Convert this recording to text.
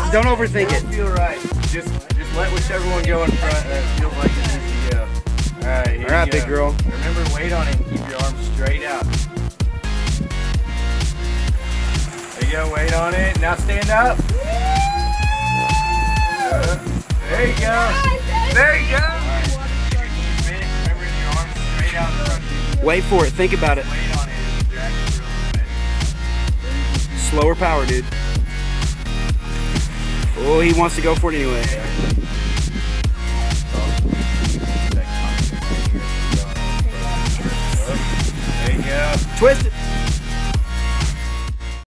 Don't overthink it. Feel right. Just let whichever one go in front feels like it needs to go. All right, here All right, you go. big girl. Remember, weight on it and keep your arms straight out. There you go, weight on it. Now stand up. There you go. There you go. All right. Keep your knees bent. Remember, your arms straight out in front of you. Wait for it. Think about it. Weight on it. Drag it for a little bit. Slower power, dude. Oh, he wants to go for it anyway. There you go. Twist it.